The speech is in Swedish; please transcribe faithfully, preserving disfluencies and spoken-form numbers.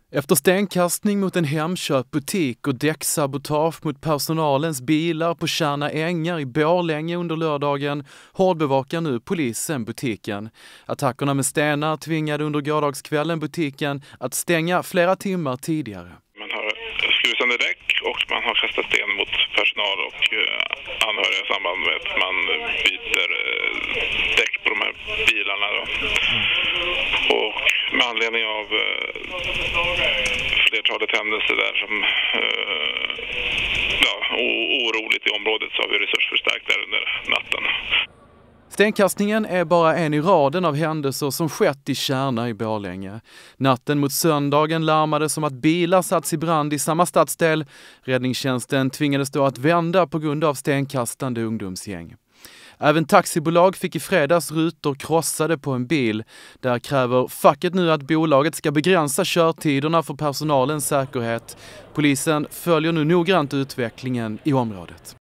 Efter stenkastning mot en Hemköpbutik och däcksabotage mot personalens bilar på Tjärna Ängar i Borlänge under lördagen hårdbevakar nu polisen butiken. Attackerna med stenar tvingade under gårdagskvällen butiken att stänga flera timmar tidigare. Man har skurit sönder däck och man har kastat sten mot personal och anhöriga i samband med att man byter däck på de här bilarna då. Och med anledning av flertalet händelser där som ja, oroligt i området så har vi resursförstärkt där under natten. Stenkastningen är bara en i raden av händelser som skett i Tjärna i Borlänge. Natten mot söndagen larmades om att bilar satts i brand i samma stadsdel. Räddningstjänsten tvingades då att vända på grund av stenkastande ungdomsgäng. Även taxibolag fick i fredags rutor krossade på en bil. Där kräver facket nu att bolaget ska begränsa körtiderna för personalens säkerhet. Polisen följer nu noggrant utvecklingen i området.